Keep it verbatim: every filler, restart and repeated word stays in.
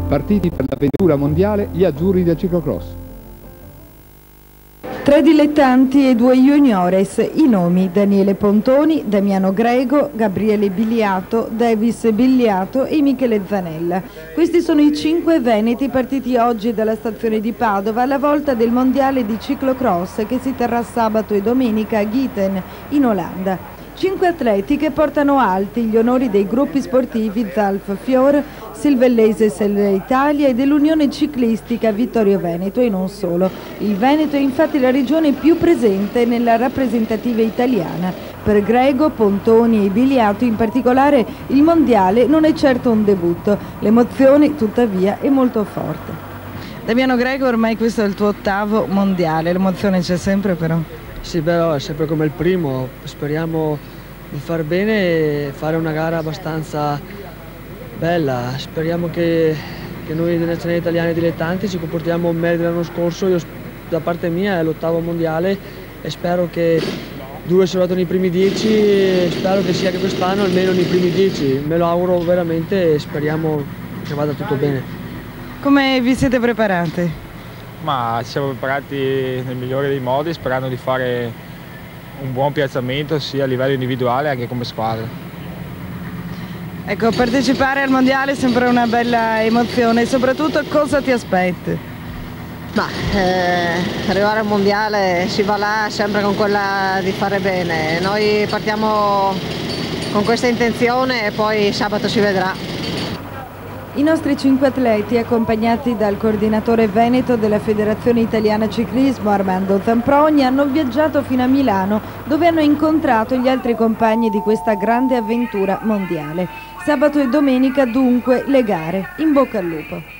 Partiti per l'avventura mondiale gli azzurri del ciclocross. Tre dilettanti e due juniores, i nomi Daniele Pontoni, Damiano Grego, Gabriele Biliato, Davis Biliato e Michele Zanella. Questi sono i cinque veneti partiti oggi dalla stazione di Padova alla volta del mondiale di ciclocross che si terrà sabato e domenica a Gieten in Olanda. Cinque atleti che portano alti gli onori dei gruppi sportivi Zalf Fior, Silvellese Selle Italia e dell'Unione Ciclistica Vittorio Veneto e non solo. Il Veneto è infatti la regione più presente nella rappresentativa italiana. Per Grego, Pontoni e Biliato in particolare il mondiale non è certo un debutto. L'emozione tuttavia è molto forte. Damiano Grego, ormai questo è il tuo ottavo mondiale, l'emozione c'è sempre però? Sì, però è sempre come il primo, speriamo di far bene e fare una gara abbastanza bella. Speriamo che, che noi della nazionale italiana dilettanti ci comportiamo meglio dell'anno scorso. Io, da parte mia è l'ottavo mondiale e spero che due sono andato nei primi dieci e spero che sia che quest'anno almeno nei primi dieci. Me lo auguro veramente e speriamo che vada tutto bene. Come vi siete preparati? Ma ci siamo preparati nel migliore dei modi, sperando di fare un buon piazzamento sia a livello individuale che come squadra. Ecco, partecipare al mondiale è sempre una bella emozione, soprattutto cosa ti aspetti? Ma eh, arrivare al mondiale si va là sempre con quella di fare bene. Noi partiamo con questa intenzione e poi sabato si vedrà. I nostri cinque atleti, accompagnati dal coordinatore veneto della Federazione Italiana Ciclismo Armando Zamprogni, hanno viaggiato fino a Milano dove hanno incontrato gli altri compagni di questa grande avventura mondiale. Sabato e domenica dunque le gare. In bocca al lupo.